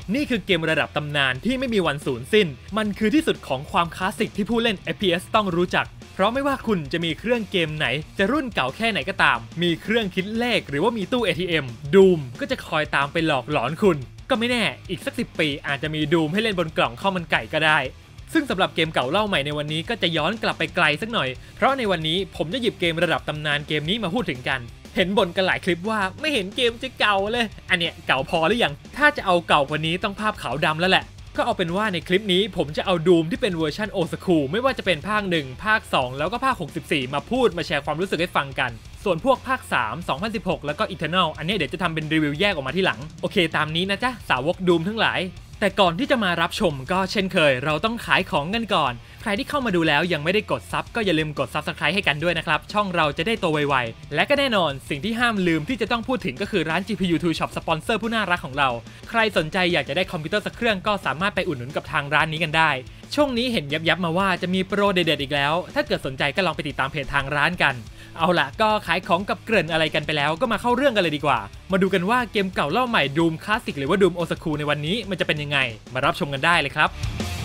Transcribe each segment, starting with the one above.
นี่คือเกมระดับตำนานที่ไม่มีวันสูญสิ้นมันคือที่สุดของความคลาสสิกที่ผู้เล่น FPS ต้องรู้จักเพราะไม่ว่าคุณจะมีเครื่องเกมไหนจะรุ่นเก่าแค่ไหนก็ตามมีเครื่องคิดเลขหรือว่ามีตู้ ATM Doom ก็จะคอยตามไปหลอกหลอนคุณก็ไม่แน่อีกสัก10 ปีอาจจะมี Doom ให้เล่นบนกล่องข้าวมันไก่ก็ได้ซึ่งสำหรับเกมเก่าเล่าใหม่ในวันนี้ก็จะย้อนกลับไปไกลสักหน่อยเพราะในวันนี้ผมจะหยิบเกมระดับตำนานเกมนี้มาพูดถึงกันเห็นบ่นกันหลายคลิปว่าไม่เห็นเกมจะเก่าเลยอันเนี้ยเก่าพอหรือยังถ้าจะเอาเก่ากว่านี้ต้องภาพขาวดำแล้วแหละก็เอาเป็นว่าในคลิปนี้ผมจะเอา Doom ที่เป็นเวอร์ชันโอสคูลไม่ว่าจะเป็นภาค1ภาค2แล้วก็ภาค64มาพูดมาแชร์ความรู้สึกให้ฟังกันส่วนพวกภาค3 2016แล้วก็ Eternal อันนี้เดี๋ยวจะทำเป็นรีวิวแยกออกมาที่หลังโอเคตามนี้นะจ๊ะสาวก Doom ทั้งหลายแต่ก่อนที่จะมารับชมก็เช่นเคยเราต้องขายของกันก่อนใครที่เข้ามาดูแล้วยังไม่ได้กดซับก็อย่าลืมกด Subscribe ให้กันด้วยนะครับช่องเราจะได้โตไวๆและก็แน่นอนสิ่งที่ห้ามลืมที่จะต้องพูดถึงก็คือร้าน GPU2 Shop สปอนเซอร์ผู้น่ารักของเราใครสนใจอยากจะได้คอมพิวเตอร์สักเครื่องก็สามารถไปอุดหนุนกับทางร้านนี้กันได้ช่วงนี้เห็นยับมาว่าจะมีโปรเด็ดๆอีกแล้วถ้าเกิดสนใจก็ลองไปติดตามเพจทางร้านกันเอาล่ะก็ขายของกับเกริ่นอะไรกันไปแล้วก็มาเข้าเรื่องกันเลยดีกว่ามาดูกันว่าเกมเก่าเล่าใหม่ Doom Classic หรือว่า Doom Old School ในวันนี้มันจะเป็นยังไงมารับชมกันได้เลยครับ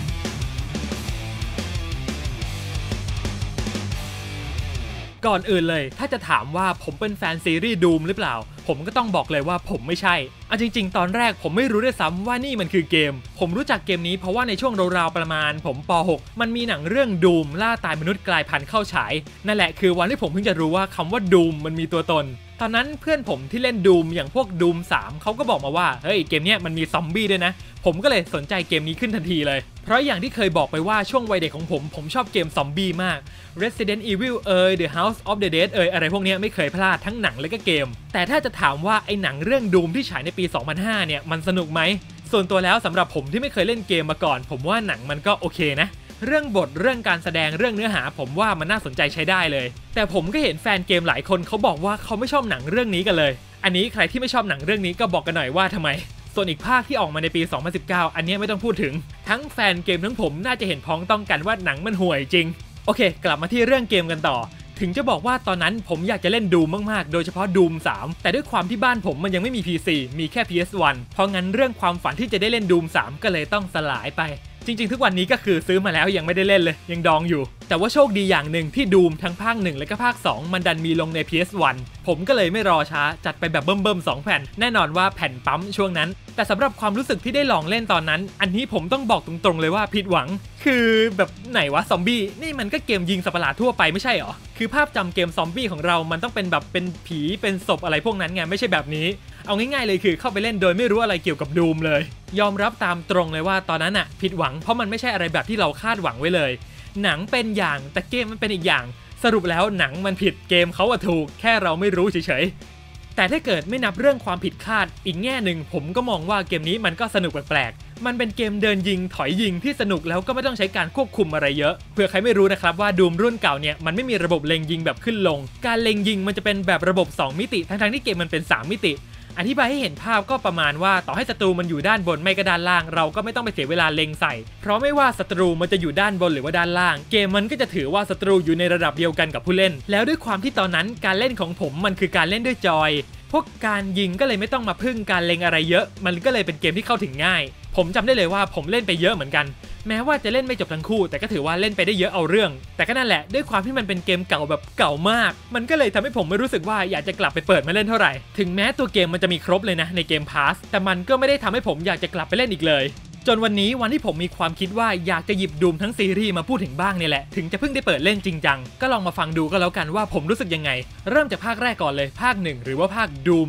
ก่อนอื่นเลยถ้าจะถามว่าผมเป็นแฟนซีรีส์ Doom หรือเปล่าผมก็ต้องบอกเลยว่าผมไม่ใช่จริงๆตอนแรกผมไม่รู้ด้วยซ้ำว่านี่มันคือเกมผมรู้จักเกมนี้เพราะว่าในช่วงราวๆประมาณผมป.6 มันมีหนังเรื่อง Doom ล่าตายมนุษย์กลายพันธุ์เข้าฉายนั่นแหละคือวันที่ผมเพิ่งจะรู้ว่าคำว่า Doom มันมีตัวตนตอนนั้นเพื่อนผมที่เล่น Doom อย่างพวก Doom 3เขาก็บอกมาว่าเฮ้ยเกมเนี้ยมันมีซอมบี้ด้วยนะผมก็เลยสนใจเกมนี้ขึ้นทันทีเลยเพราะอย่างที่เคยบอกไปว่าช่วงวัยเด็กของผมชอบเกมซอมบี้มาก Resident Evil The House of the Dead อะไรพวกนี้ไม่เคยพลาดทั้งหนังและก็เกมแต่ถ้าจะถามว่าไอ้หนังเรื่อง Doom ที่ฉายในปี 2005 เนี่ยมันสนุกไหมส่วนตัวแล้วสำหรับผมที่ไม่เคยเล่นเกมมาก่อนผมว่าหนังมันก็โอเคนะเรื่องบทเรื่องการแสดงเรื่องเนื้อหาผมว่ามันน่าสนใจใช้ได้เลยแต่ผมก็เห็นแฟนเกมหลายคนเขาบอกว่าเขาไม่ชอบหนังเรื่องนี้กันเลยอันนี้ใครที่ไม่ชอบหนังเรื่องนี้ก็บอกกันหน่อยว่าทำไมส่วนอีกภาคที่ออกมาในปี 2019 อันนี้ไม่ต้องพูดถึงทั้งแฟนเกมทั้งผมน่าจะเห็นพ้องต้องกันว่าหนังมันห่วยจริงโอเคกลับมาที่เรื่องเกมกันต่อถึงจะบอกว่าตอนนั้นผมอยากจะเล่น Doom มากๆโดยเฉพาะ Doom 3แต่ด้วยความที่บ้านผมมันยังไม่มี PC มีแค่ PS1 เพราะงั้นเรื่องความฝันที่จะได้เล่น Doom 3ก็เลยต้องสลายไปจริงๆทุกวันนี้ก็คือซื้อมาแล้วยังไม่ได้เล่นเลยยังดองอยู่แต่ว่าโชคดีอย่างหนึ่งที่ Doom ทั้งภาค1และก็ภาค2มันดันมีลงใน PS1 ผมก็เลยไม่รอช้าจัดไปแบบเบิ่มๆ2แผ่นแน่นอนว่าแผ่นปั๊มช่วงนั้นแต่สำหรับความรู้สึกที่ได้ลองเล่นตอนนั้นอันนี้ผมต้องบอกตรงๆเลยว่าผิดหวังคือแบบไหนวะซอมบี้นี่มันก็เกมยิงสัตว์ประหลาดทั่วไปไม่ใช่หรอคือภาพจำเกมซอมบี้ของเรามันต้องเป็นแบบเป็นผีเป็นศพอะไรพวกนั้นไงไม่ใช่แบบนี้เอาง่ายๆเลยคือเข้าไปเล่นโดยไม่รู้อะไรเกี่ยวกับ Doom เลยยอมรับตามตรงเลยว่าตอนนั้นอะผิดหวังเพราะมันไม่ใช่อะไรแบบที่เราคาดหวังไว้เลยหนังเป็นอย่างแต่เกมมันเป็นอีกอย่างสรุปแล้วหนังมันผิดเกมเขาอะถูกแค่เราไม่รู้เฉยๆแต่ถ้าเกิดไม่นับเรื่องความผิดคาดอีกแง่หนึ่งผมก็มองว่าเกมนี้มันก็สนุกแปลกๆมันเป็นเกมเดินยิงถอยยิงที่สนุกแล้วก็ไม่ต้องใช้การควบคุมอะไรเยอะเผื่อใครไม่รู้นะครับว่า Doom รุ่นเก่าเนี่ยมันไม่มีระบบเล็งยิงแบบขึ้นลงการเล็งยิงมันจะเป็นแบบระบบ2มิติทั้งที่เกมมันเป็น3มิติอธิบายให้เห็นภาพก็ประมาณว่าต่อให้ศัตรูมันอยู่ด้านบนไม่ก็ด้านล่างเราก็ไม่ต้องไปเสียเวลาเล็งใส่เพราะไม่ว่าศัตรูมันจะอยู่ด้านบนหรือว่าด้านล่างเกมมันก็จะถือว่าศัตรูอยู่ในระดับเดียวกันกับผู้เล่นแล้วด้วยความที่ตอนนั้นการเล่นของผมมันคือการเล่นด้วยจอยพวกการยิงก็เลยไม่ต้องมาพึ่งการเล็งอะไรเยอะมันก็เลยเป็นเกมที่เข้าถึงง่ายผมจำได้เลยว่าผมเล่นไปเยอะเหมือนกันแม้ว่าจะเล่นไม่จบทั้งคู่แต่ก็ถือว่าเล่นไปได้เยอะเอาเรื่องแต่ก็นั่นแหละด้วยความที่มันเป็นเกมเก่าแบบเก่ามากมันก็เลยทำให้ผมไม่รู้สึกว่าอยากจะกลับไปเปิดมาเล่นเท่าไหร่ถึงแม้ตัวเกมมันจะมีครบเลยนะในเกมพาสแต่มันก็ไม่ได้ทำให้ผมอยากจะกลับไปเล่นอีกเลยจนวันนี้วันที่ผมมีความคิดว่าอยากจะหยิบ Doom ทั้งซีรีส์มาพูดถึงบ้างเนี่ยแหละถึงจะเพิ่งได้เปิดเล่นจริงจังก็ลองมาฟังดูก็แล้วกันว่าผมรู้สึกยังไงเริ่มจากภาคแรกก่อนเลยภาค1หรือว่าภาค Doom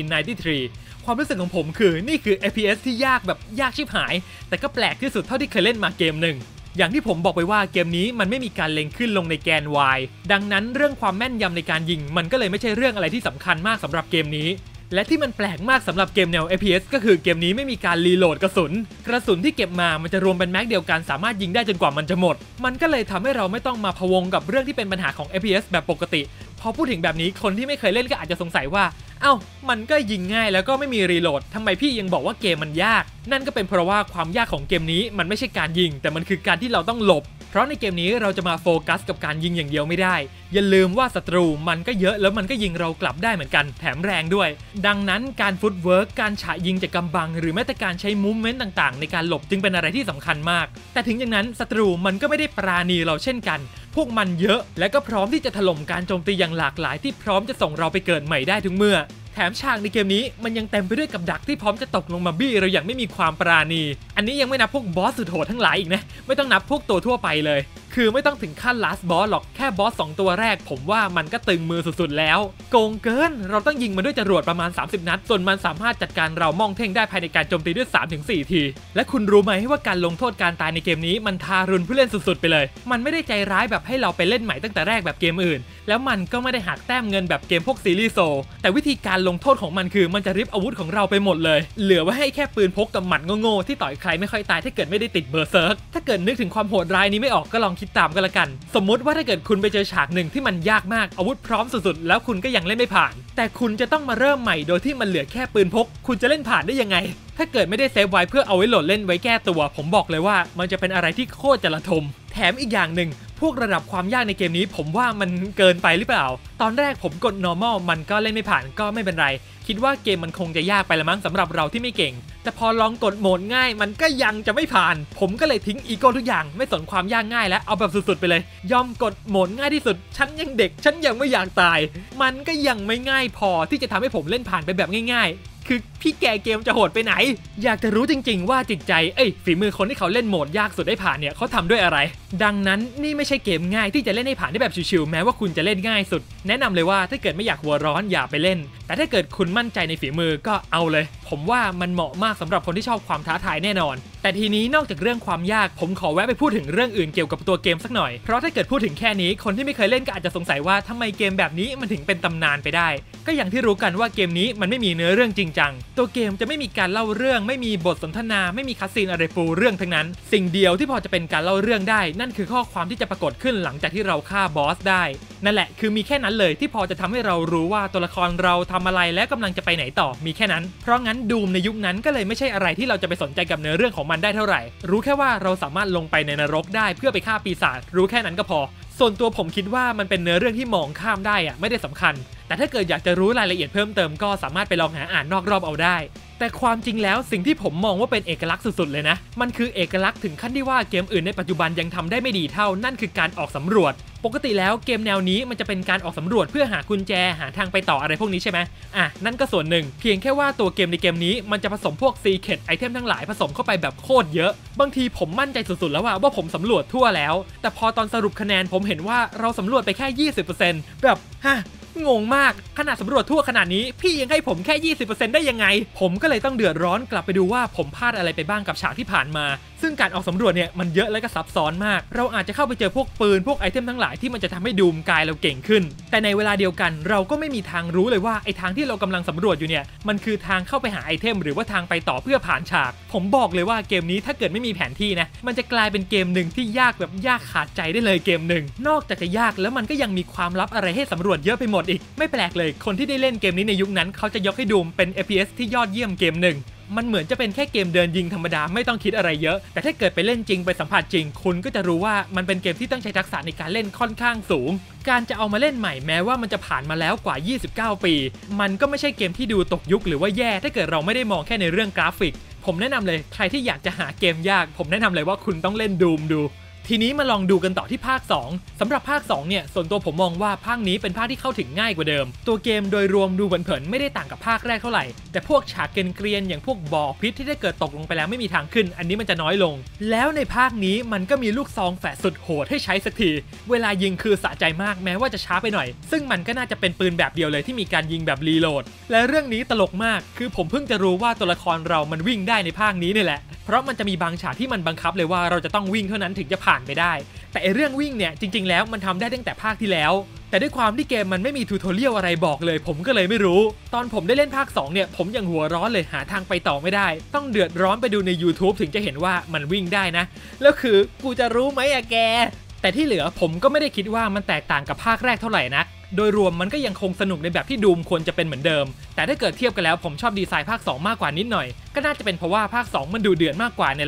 1993ความรู้สึกของผมคือนี่คือ FPS ที่ยากแบบยากชิบหายแต่ก็แปลกที่สุดเท่าที่เคยเล่นมาเกมหนึ่งอย่างที่ผมบอกไปว่าเกมนี้มันไม่มีการเล็งขึ้นลงในแกน Y ดังนั้นเรื่องความแม่นยำในการยิงมันก็เลยไม่ใช่เรื่องอะไรที่สำคัญมากสำหรับเกมนี้และที่มันแปลกมากสำหรับเกมแนว FPS ก็คือเกมนี้ไม่มีการรีโหลดกระสุนที่เก็บมามันจะรวมเป็นแม็กเดียวกันสามารถยิงได้จนกว่ามันจะหมดมันก็เลยทำให้เราไม่ต้องมาพะวงกับเรื่องที่เป็นปัญหาของ FPS แบบปกติพอพูดถึงแบบนี้คนที่ไม่เคยเล่นก็อาจจะสงสัยว่าเอ้ามันก็ยิงง่ายแล้วก็ไม่มีรีโหลดทำไมพี่ยังบอกว่าเกมมันยากนั่นก็เป็นเพราะว่าความยากของเกมนี้มันไม่ใช่การยิงแต่มันคือการที่เราต้องหลบเพราะในเกมนี้เราจะมาโฟกัสกับการยิงอย่างเดียวไม่ได้อย่าลืมว่าศัตรูมันก็เยอะแล้วมันก็ยิงเรากลับได้เหมือนกันแถมแรงด้วยดังนั้นการฟุตเวิร์กการฉะยิงจากกำบังหรือแม้แต่การใช้มูฟเมนต์ต่างๆในการหลบจึงเป็นอะไรที่สำคัญมากแต่ถึงอย่างนั้นศัตรูมันก็ไม่ได้ปราณีเราเช่นกันพวกมันเยอะและก็พร้อมที่จะถล่มการโจมตีอย่างหลากหลายที่พร้อมจะส่งเราไปเกิดใหม่ได้ทุกเมื่อแถมฉากในเกมนี้มันยังเต็มไปด้วยกับดักที่พร้อมจะตกลงมาบี้เราอย่างไม่มีความปราณีอันนี้ยังไม่นับพวกบอสสุดโหดทั้งหลายอีกนะไม่ต้องนับพวกตัวทั่วไปเลยคือไม่ต้องถึงขั้น last boss หรอกแค่บอส2ตัวแรกผมว่ามันก็ตึงมือสุดๆแล้วโกงเกินเราต้องยิงมันด้วยจรวดประมาณ30นัดส่วนมันสามารถจัดการเราม่องเท่งได้ภายในการโจมตีด้วย 3-4 ทีและคุณรู้ไหมว่าการลงโทษการตายในเกมนี้มันทารุณผู้เล่นสุดๆไปเลยมันไม่ได้ใจร้ายแบบให้เราไปเล่นใหม่ตั้งแต่แรกแบบเกมอื่นแล้วมันก็ไม่ได้หักแต้มเงินแบบเกมพวกซีรีส์โซแต่วิธีการลงโทษของมันคือมันจะริบอาวุธของเราไปหมดเลยเหลือไว้ให้แค่ปืนพกกับหมัดโง่ๆที่ต่อยใครไม่ค่อยตายถ้าเกิดไม่ได้ติดเบอร์เซิร์กถ้าเกิดนึกถึงความโหดร้ายนี้ไม่ออกก็ลองคิดตามกันละกันสมมุติว่าถ้าเกิดคุณไปเจอฉากหนึ่งที่มันยากมากอาวุธพร้อมสุดๆแล้วคุณก็ยังเล่นไม่ผ่านแต่คุณจะต้องมาเริ่มใหม่โดยที่มันเหลือแค่ปืนพกคุณจะเล่นผ่านได้ยังไงถ้าเกิดไม่ได้เซฟไว้เพื่อเอาไว้โหลดเล่นไว้แก้ตัวผมบอกเลยว่ามันจะเป็นอะไรที่โคตรจะระทมแถมอีกอย่างหนึ่งพวกระดับความยากในเกมนี้ผมว่ามันเกินไปหรือเปล่าตอนแรกผมกด normal มันก็เล่นไม่ผ่านก็ไม่เป็นไรคิดว่าเกมมันคงจะยากไปละมั้งสำหรับเราที่ไม่เก่งแต่พอลองกดโหมดง่ายมันก็ยังจะไม่ผ่านผมก็เลยทิ้งอีโก้ทุกอย่างไม่สนความยากง่ายแล้วเอาแบบสุดๆไปเลยยอมกดโหมดง่ายที่สุดฉันยังเด็กฉันยังไม่อยากตายมันก็ยังไม่ง่ายพอที่จะทำให้ผมเล่นผ่านไปแบบง่ายๆคือพี่แกเกมจะโหดไปไหนอยากจะรู้จริงๆว่าจิตใจฝีมือคนที่เขาเล่นโหมดยากสุดได้ผ่านเนี่ยเขาทำด้วยอะไรดังนั้นนี่ไม่ใช่เกมง่ายที่จะเล่นให้ผ่านได้แบบชิวๆแม้ว่าคุณจะเล่นง่ายสุดแนะนำเลยว่าถ้าเกิดไม่อยากหัวร้อนอย่าไปเล่นแต่ถ้าเกิดคุณมั่นใจในฝีมือก็เอาเลยผมว่ามันเหมาะมากสำหรับคนที่ชอบความท้าทายแน่นอนแต่ทีนี้นอกจากเรื่องความยากผมขอแวะไปพูดถึงเรื่องอื่นเกี่ยวกับตัวเกมสักหน่อยเพราะถ้าเกิดพูดถึงแค่นี้คนที่ไม่เคยเล่นก็อาจจะสงสัยว่าทำไมเกมแบบนี้มันถึงเป็นตำนานไปได้ก็อย่างที่รู้กันว่าเกมนี้มันไม่มีเนื้อเรื่องจริงจังตัวเกมจะไม่มีการเล่าเรื่องไม่มีบทสนทนาไม่มีคัสซีนอะไรปูเรื่องทั้งนั้นสิ่งเดียวที่พอจะเป็นการเล่าเรื่องได้นั่นคือข้อความที่จะปรากฏขึ้นหลังจากที่เราฆ่าบอสได้นั่นแหละคือมีแค่นั้นเลยที่พอจะทำให้เรารู้ว่าตัวละครเราทำอะไรและกำลังจะไปไหนต่อมีแค่นั้นเพราะงั้นดูมในยุคนั้นก็เลยไม่ใช่อะไรที่เราจะไปสนใจกับเนื้อเรื่องของมันได้เท่าไหร่รู้แค่ว่าเราสามารถลงไปในนรกได้เพื่อไปฆ่าปีศาจรู้แค่นั้นก็พอส่วนตัวผมคิดว่ามันเป็นเนื้อเรื่องที่มองข้ามได้ไม่ได้สำคัญแต่ถ้าเกิดอยากจะรู้รายละเอียดเพิ่มเติมก็สามารถไปลองหาอ่านนอกรอบเอาได้แต่ความจริงแล้วสิ่งที่ผมมองว่าเป็นเอกลักษณ์สุดๆเลยนะมันคือเอกลักษณ์ถึงขั้นที่ว่าเกมอื่นในปัจจุบันยังทำได้ไม่ดีเท่านั่นคือการออกสำรวจปกติแล้วเกมแนวนี้มันจะเป็นการออกสำรวจเพื่อหากุญแจหาทางไปต่ออะไรพวกนี้ใช่ไหมนั่นก็ส่วนหนึ่งเพียงแค่ว่าตัวเกมในเกมนี้มันจะผสมพวกซีเคร็ตไอเทมทั้งหลายผสมเข้าไปแบบโคตรเยอะบางทีผมมั่นใจสุดๆแล้วว่าผมสำรวจทั่วแล้วแต่พอตอนสรุปคะแนนผมเห็นว่าเราสำรวจไปแค่ 20% แบบงงมากขนาดสำรวจทั่วขนาดนี้พี่ยังให้ผมแค่ 20% ได้ยังไงผมก็เลยต้องเดือดร้อนกลับไปดูว่าผมพลาดอะไรไปบ้างกับฉากที่ผ่านมาซึ่งการออกสำรวจเนี่ยมันเยอะและก็ซับซ้อนมากเราอาจจะเข้าไปเจอพวกปืนพวกไอเทมทั้งหลายที่มันจะทำให้ดูมกายเราเก่งขึ้นแต่ในเวลาเดียวกันเราก็ไม่มีทางรู้เลยว่าไอทางที่เรากำลังสำรวจอยู่เนี่ยมันคือทางเข้าไปหาไอเทมหรือว่าทางไปต่อเพื่อผ่านฉากผมบอกเลยว่าเกมนี้ถ้าเกิดไม่มีแผนที่นะมันจะกลายเป็นเกมหนึ่งที่ยากแบบยากขาดใจได้เลยเกมหนึ่งนอกจากจะยากแล้วมันก็ยังมีความลับอะไรให้สำรวจเยอะไปหมดอีกไม่แปลกเลยคนที่ได้เล่นเกมนี้ในยุคนั้นเขาจะยกให้ดูมเป็น FPS ที่ยอดเยี่ยมเกมหนึ่งมันเหมือนจะเป็นแค่เกมเดินยิงธรรมดาไม่ต้องคิดอะไรเยอะแต่ถ้าเกิดไปเล่นจริงไปสัมผัสจริงคุณก็จะรู้ว่ามันเป็นเกมที่ต้องใช้ทักษะในการเล่นค่อนข้างสูงการจะเอามาเล่นใหม่แม้ว่ามันจะผ่านมาแล้วกว่า29ปีมันก็ไม่ใช่เกมที่ดูตกยุคหรือว่าแย่ถ้าเกิดเราไม่ได้มองแค่ในเรื่องกราฟิกผมแนะนำเลยใครที่อยากจะหาเกมยากผมแนะนำเลยว่าคุณต้องเล่นดูมดูทีนี้มาลองดูกันต่อที่ภาค2สำหรับภาค2เนี่ยส่วนตัวผมมองว่าภาคนี้เป็นภาคที่เข้าถึงง่ายกว่าเดิมตัวเกมโดยรวมดูเผินๆไม่ได้ต่างกับภาคแรกเท่าไหร่แต่พวกฉากเกรียนๆอย่างพวกบ่อพิษที่ถ้าเกิดตกลงไปแล้วไม่มีทางขึ้นอันนี้มันจะน้อยลงแล้วในภาคนี้มันก็มีลูกซองแฝดสุดโหดให้ใช้สักทีเวลายิงคือสะใจมากแม้ว่าจะช้าไปหน่อยซึ่งมันก็น่าจะเป็นปืนแบบเดียวเลยที่มีการยิงแบบรีโหลดและเรื่องนี้ตลกมากคือผมเพิ่งจะรู้ว่าตัวละครเรามันวิ่งได้ในภาคนี้นี่แหละเพราะมันจะมีบางฉากที่มันบังคับเลยว่าเราจะต้องวิ่งเท่านั้นถึงจะผ่านไปได้แต่เรื่องวิ่งเนี่ยจริงๆแล้วมันทำได้ตั้งแต่ภาคที่แล้วแต่ด้วยความที่เกมมันไม่มีทูทอเรียลอะไรบอกเลยผมก็เลยไม่รู้ตอนผมได้เล่นภาค2เนี่ยผมยังหัวร้อนเลยหาทางไปต่อไม่ได้ต้องเดือดร้อนไปดูใน YouTube ถึงจะเห็นว่ามันวิ่งได้นะแล้วคือกูจะรู้ไหมอะแกแต่ที่เหลือผมก็ไม่ได้คิดว่ามันแตกต่างกับภาคแรกเท่าไหร่นักโดยรวมมันก็ยังคงสนุกในแบบที่ดูมควรจะเป็นเหมือนเดิมแต่ถ้าเกิดเทียบกันแล้วผมชอบดีไซน์ภาค2มากกว่านิดหน่อยก็น่าจะเป็นเพราะว่าภาค2มันดูเดือดมากกว่านี่แหละ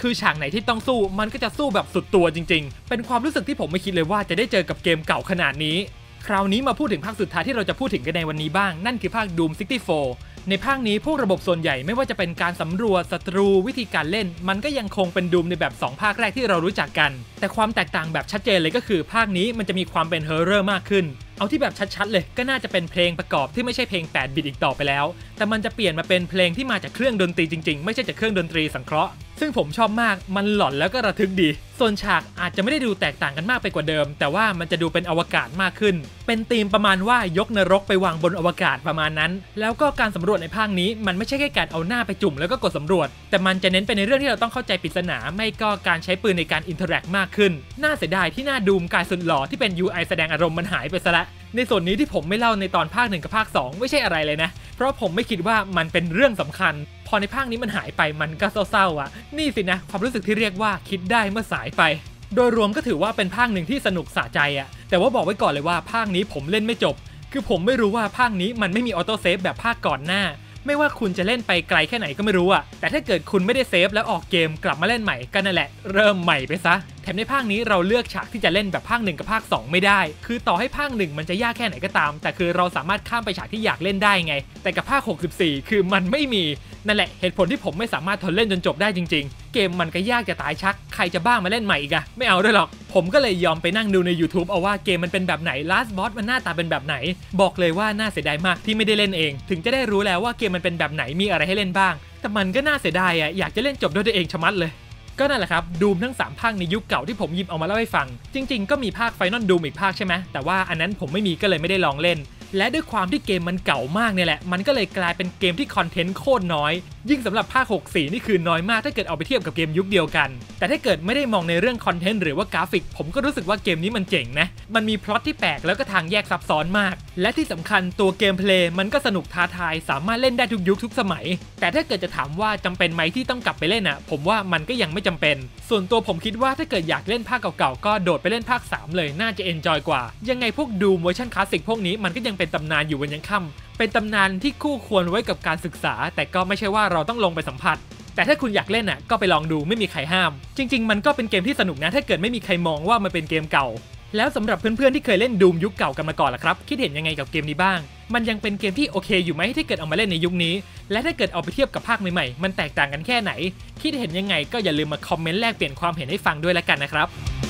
คือฉากไหนที่ต้องสู้มันก็จะสู้แบบสุดตัวจริงๆเป็นความรู้สึกที่ผมไม่คิดเลยว่าจะได้เจอกับเกมเก่าขนาดนี้คราวนี้มาพูดถึงภาคสุดท้ายที่เราจะพูดถึงกันในวันนี้บ้างนั่นคือภาค Doom 64ในภาคนี้พวกระบบส่วนใหญ่ไม่ว่าจะเป็นการสำรวจศัตรูวิธีการเล่นมันก็ยังคงเป็น Doom ในแบบ2ภาคแรกที่เรารู้จักกันแต่ความแตกต่างแบบชัดเจนเลยก็คือภาคนี้มันจะมีความเป็น Horror มากขึ้นเอาที่แบบชัดๆเลยก็น่าจะเป็นเพลงประกอบที่ไม่ใช่เพลง8 บิตอีกต่อไปแล้วแต่มันจะเปลี่ยนมาเป็นเพลงที่มาจากเครื่องดนตรีจริงๆไม่ใช่จากเครื่องดนตรีสังเคราะห์ซึ่งผมชอบมากมันหลอนแล้วก็ระทึกดีส่วนฉากอาจจะไม่ได้ดูแตกต่างกันมากไปกว่าเดิมแต่ว่ามันจะดูเป็นอวกาศมากขึ้นเป็นธีมประมาณว่ายกนรกไปวางบนอวกาศประมาณนั้นแล้วก็การสำรวจในภาคนี้มันไม่ใช่แค่การเอาหน้าไปจุ่มแล้วก็กดสำรวจแต่มันจะเน้นไปในเรื่องที่เราต้องเข้าใจปริศนาไม่ก็การใช้ปืนในการอินเทอร์แอคมากขึ้นน่าเสียดายที่หน้าดูมกายสุดหล่อที่เป็น UI แสดงอารมณ์มันหายไปซะละในส่วนนี้ที่ผมไม่เล่าในตอนภาค1กับภาค2ไม่ใช่อะไรเลยนะเพราะผมไม่คิดว่ามันเป็นเรื่องสำคัญพอในภาคนี้มันหายไปมันก็เศร้าๆอ่ะนี่สินะความรู้สึกที่เรียกว่าคิดได้เมื่อสายไปโดยรวมก็ถือว่าเป็นภาคหนึ่งที่สนุกสะใจอ่ะแต่ว่าบอกไว้ก่อนเลยว่าภาคนี้ผมเล่นไม่จบคือผมไม่รู้ว่าภาคนี้มันไม่มีออโต้เซฟแบบภาคก่อนหน้าไม่ว่าคุณจะเล่นไปไกลแค่ไหนก็ไม่รู้อะแต่ถ้าเกิดคุณไม่ได้เซฟแล้วออกเกมกลับมาเล่นใหม่ก็นั่นแหละเริ่มใหม่ไปซะแถมในภาคนี้เราเลือกฉากที่จะเล่นแบบภาค1กับภาค2ไม่ได้คือต่อให้ภาค1มันจะยากแค่ไหนก็ตามแต่คือเราสามารถข้ามไปฉากที่อยากเล่นได้ไงแต่กับภาค64คือมันไม่มีนั่นแหละเหตุผลที่ผมไม่สามารถทนเล่นจนจบได้จริงๆเกมมันก็ยากจะตายชักใครจะบ้ามาเล่นใหม่อีกอะไม่เอาด้วยหรอกผมก็เลยยอมไปนั่งดูใน YouTube เอาว่าเกมมันเป็นแบบไหน Last Boss มันหน้าตาเป็นแบบไหนบอกเลยว่าน่าเสียดายมากที่ไม่ได้เล่นเองถึงจะได้รู้แล้วว่าเกมมันเป็นแบบไหนมีอะไรให้เล่นบ้างแต่มันก็น่าเสียดายอะอยากจะเล่นจบด้วยตัวเองชะมัดเลยก็นั่นแหละครับดูมทั้ง3ภาคในยุคเก่าที่ผมหยิบเอามาเล่าให้ฟังจริงๆก็มีภาค Final Doom อีกภาคใช่ไหมแต่ว่าอันนั้นผมไม่มีก็เลยไม่ได้ลองเล่นและด้วยความที่เกมมันเก่ามากเนี่ยแหละมันก็เลยกลายเป็นเกมที่คอนเทนต์โคตรน้อยยิ่งสำหรับภาค64นี่คือน้อยมากถ้าเกิดเอาไปเทียบกับเกมยุคเดียวกันแต่ถ้าเกิดไม่ได้มองในเรื่องคอนเทนต์หรือว่ากราฟิกผมก็รู้สึกว่าเกมนี้มันเจ๋งนะมันมีพล็อตที่แปลกแล้วก็ทางแยกซับซ้อนมากและที่สำคัญตัวเกมเพลย์มันก็สนุกท้าทายสามารถเล่นได้ทุกยุคทุกสมัยแต่ถ้าเกิดจะถามว่าจำเป็นไหมที่ต้องกลับไปเล่นอ่ะผมว่ามันก็ยังไม่จำเป็นส่วนตัวผมคิดว่าถ้าเกิดอยากเล่นภาคเก่าๆก็โดดไปเล่นภาค3เลยน่าจะเอนจอยกว่ายังไงพวกดูเวอร์ชันคลาสสิกพวกนี้มันก็ยังเป็นตำนานอยู่วันยังค่ำเป็นตำนานที่คู่ควรไว้กับการศึกษาแต่ก็ไม่ใช่ว่าเราต้องลงไปสัมผัสแต่ถ้าคุณอยากเล่นอ่ะก็ไปลองดูไม่มีใครห้ามจริงๆมันก็เป็นเกมที่สนุกนะถ้าเกิดไม่มีใครมองว่ามันเป็นเกมเก่าแล้วสำหรับเพื่อนๆที่เคยเล่นดูมยุคเก่ากันมาก่อนล่ะครับคิดเห็นยังไงกับเกมนี้บ้างมันยังเป็นเกมที่โอเคอยู่ไหมที่เกิดเอามาเล่นในยุคนี้และถ้าเกิดเอาไปเทียบกับภาคใหม่ๆมันแตกต่างกันแค่ไหนคิดเห็นยังไงก็อย่าลืมมาคอมเมนต์แลกเปลี่ยนความเห็นให้ฟังด้วยละกันนะครับ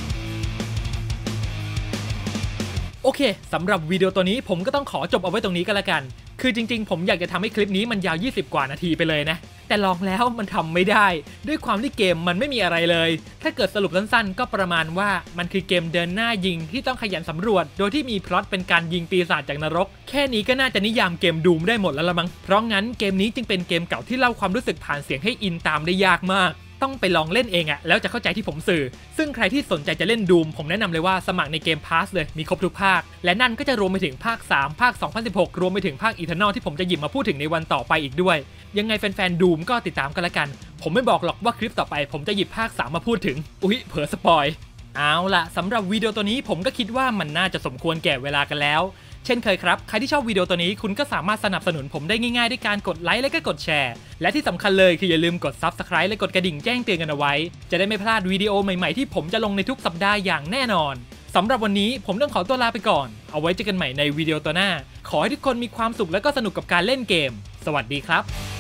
โอเคสำหรับวิดีโอตัวนี้ผมก็ต้องขอจบเอาไว้ตรงนี้ก็แล้วกันคือจริงๆผมอยากจะทำให้คลิปนี้มันยาว20 กว่านาทีไปเลยนะแต่ลองแล้วมันทำไม่ได้ด้วยความที่เกมมันไม่มีอะไรเลยถ้าเกิดสรุปสั้นๆก็ประมาณว่ามันคือเกมเดินหน้ายิงที่ต้องขยันสำรวจโดยที่มีพล็อตเป็นการยิงปีศาจจากนรกแค่นี้ก็น่าจะนิยามเกมดูมได้หมดแล้วละมั้งเพราะงั้นเกมนี้จึงเป็นเกมเก่าที่เล่าความรู้สึกผ่านเสียงให้อินตามได้ยากมากต้องไปลองเล่นเองอะแล้วจะเข้าใจที่ผมสื่อซึ่งใครที่สนใจจะเล่นดูมผมแนะนำเลยว่าสมัครในเกมพาสเลยมีครบทุกภาคและนั่นก็จะรวมไปถึงภาค3ภาค2016รวมไปถึงภาคอีเทอร์นอลที่ผมจะหยิบมาพูดถึงในวันต่อไปอีกด้วยยังไงแฟนๆดูมก็ติดตามกันละกันผมไม่บอกหรอกว่าคลิปต่อไปผมจะหยิบภาค3มาพูดถึงเผลอสปอยเอาล่ะสำหรับวิดีโอตัวนี้ผมก็คิดว่ามันน่าจะสมควรแก่เวลากันแล้วเช่นเคยครับใครที่ชอบวิดีโอตัวนี้คุณก็สามารถสนับสนุนผมได้ง่ายๆด้วยการกดไลค์และก็กดแชร์และที่สำคัญเลยคืออย่าลืมกด Subscribe และกดกระดิ่งแจ้งเตือนกันเอาไว้จะได้ไม่พลาดวิดีโอใหม่ๆที่ผมจะลงในทุกสัปดาห์อย่างแน่นอนสำหรับวันนี้ผมต้องขอตัวลาไปก่อนเอาไว้เจอกันใหม่ในวิดีโอตัวหน้าขอให้ทุกคนมีความสุขและก็สนุกกับการเล่นเกมสวัสดีครับ